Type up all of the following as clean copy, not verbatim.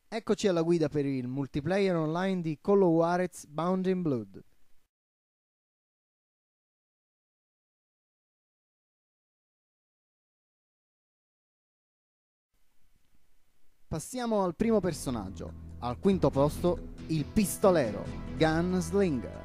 Eccoci alla guida per il multiplayer online di Call of Juarez Bound in Blood. Passiamo al primo personaggio. Al quinto posto, il pistolero, Gunslinger.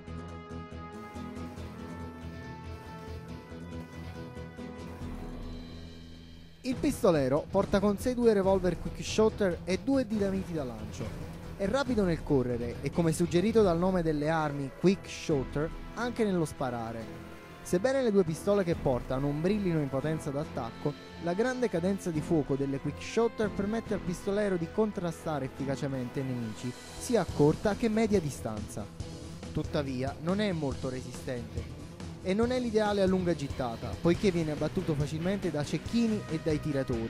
Il pistolero porta con sé 2 revolver quick shooter e 2 dinamiti da lancio. È rapido nel correre e, come suggerito dal nome delle armi quick shooter, anche nello sparare. Sebbene le 2 pistole che porta non brillino in potenza d'attacco, la grande cadenza di fuoco delle quick shooter permette al pistolero di contrastare efficacemente i nemici sia a corta che media distanza. Tuttavia non è molto resistente e non è l'ideale a lunga gittata, poiché viene abbattuto facilmente da cecchini e dai tiratori.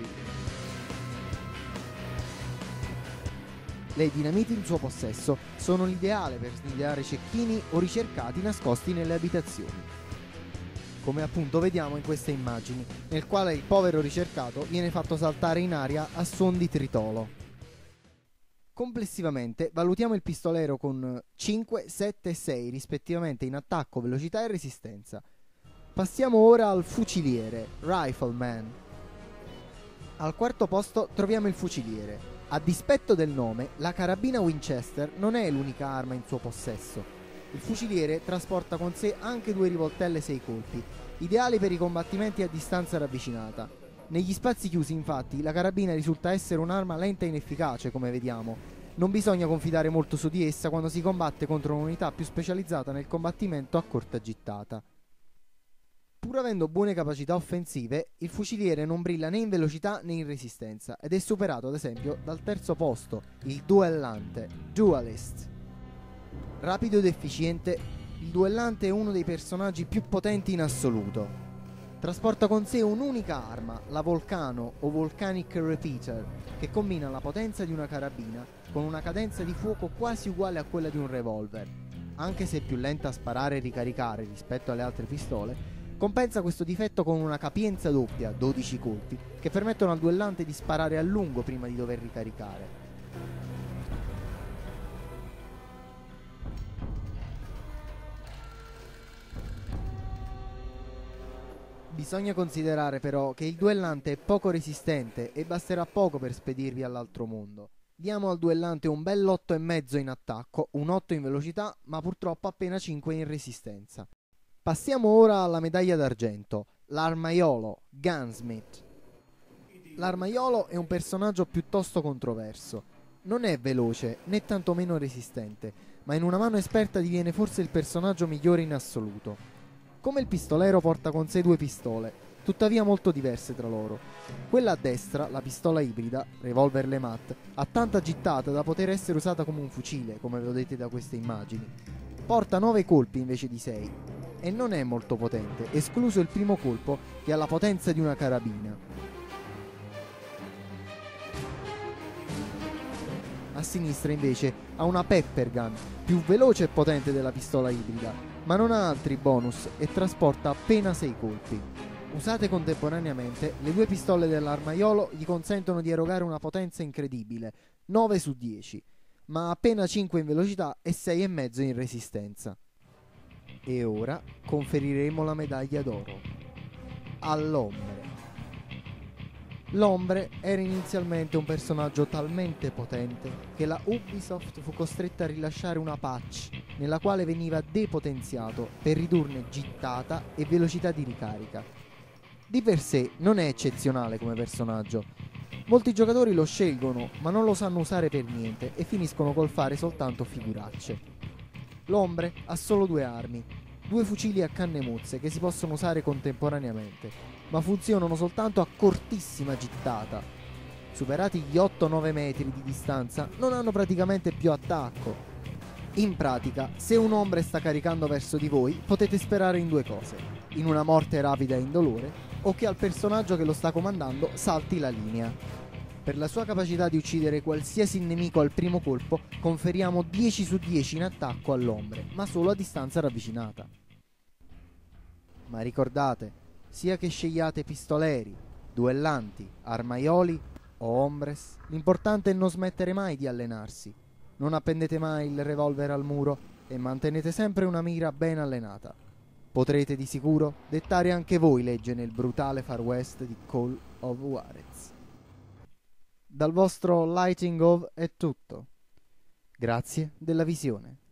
Le dinamiti in suo possesso sono l'ideale per snidiare cecchini o ricercati nascosti nelle abitazioni, come appunto vediamo in queste immagini, nel quale il povero ricercato viene fatto saltare in aria a suon di tritolo. Complessivamente valutiamo il pistolero con 5, 7 e 6 rispettivamente in attacco, velocità e resistenza. Passiamo ora al fuciliere, Rifleman. Al quarto posto troviamo il fuciliere. A dispetto del nome, la carabina Winchester non è l'unica arma in suo possesso. Il fuciliere trasporta con sé anche 2 rivoltelle 6 colpi, ideali per i combattimenti a distanza ravvicinata. Negli spazi chiusi, infatti, la carabina risulta essere un'arma lenta e inefficace, come vediamo. Non bisogna confidare molto su di essa quando si combatte contro un'unità più specializzata nel combattimento a corta gittata. Pur avendo buone capacità offensive, il fuciliere non brilla né in velocità né in resistenza ed è superato ad esempio dal terzo posto, il duellante, Duelist. Rapido ed efficiente, il duellante è uno dei personaggi più potenti in assoluto. Trasporta con sé un'unica arma, la Volcano o Volcanic Repeater, che combina la potenza di una carabina con una cadenza di fuoco quasi uguale a quella di un revolver. Anche se è più lenta a sparare e ricaricare rispetto alle altre pistole, compensa questo difetto con una capienza doppia, 12 colpi, che permettono al duellante di sparare a lungo prima di dover ricaricare. Bisogna considerare però che il duellante è poco resistente e basterà poco per spedirvi all'altro mondo. Diamo al duellante un bel 8,5 in attacco, un 8 in velocità, ma purtroppo appena 5 in resistenza. Passiamo ora alla medaglia d'argento, l'armaiolo, Gunsmith. L'armaiolo è un personaggio piuttosto controverso. Non è veloce né tantomeno resistente, ma in una mano esperta diviene forse il personaggio migliore in assoluto. Come il pistolero porta con sé 2 pistole, tuttavia molto diverse tra loro. Quella a destra, la pistola ibrida, revolver LeMat, ha tanta gittata da poter essere usata come un fucile, come vedete da queste immagini. Porta 9 colpi invece di 6 e non è molto potente, escluso il primo colpo che ha la potenza di una carabina. A sinistra invece ha una pepper gun, più veloce e potente della pistola ibrida, ma non ha altri bonus e trasporta appena 6 colpi. Usate contemporaneamente, le 2 pistole dell'armaiolo gli consentono di erogare una potenza incredibile, 9 su 10, ma appena 5 in velocità e 6,5 in resistenza. E ora conferiremo la medaglia d'oro all'Ombre. L'Ombre era inizialmente un personaggio talmente potente che la Ubisoft fu costretta a rilasciare una patch nella quale veniva depotenziato per ridurne gittata e velocità di ricarica. Di per sé non è eccezionale come personaggio. Molti giocatori lo scelgono ma non lo sanno usare per niente e finiscono col fare soltanto figuracce. L'Ombre ha solo 2 armi, 2 fucili a canne mozze che si possono usare contemporaneamente, ma funzionano soltanto a cortissima gittata. Superati gli 8-9 metri di distanza non hanno praticamente più attacco. In pratica, se un ombre sta caricando verso di voi, potete sperare in 2 cose: in una morte rapida e indolore, o che al personaggio che lo sta comandando salti la linea. Per la sua capacità di uccidere qualsiasi nemico al primo colpo, conferiamo 10 su 10 in attacco all'ombre, ma solo a distanza ravvicinata. Ma ricordate, sia che scegliate pistoleri, duellanti, armaioli, o hombres, l'importante è non smettere mai di allenarsi. Non appendete mai il revolver al muro e mantenete sempre una mira ben allenata. Potrete di sicuro dettare anche voi legge nel brutale Far West di Call of Juarez. Dal vostro Lighting of è tutto. Grazie della visione.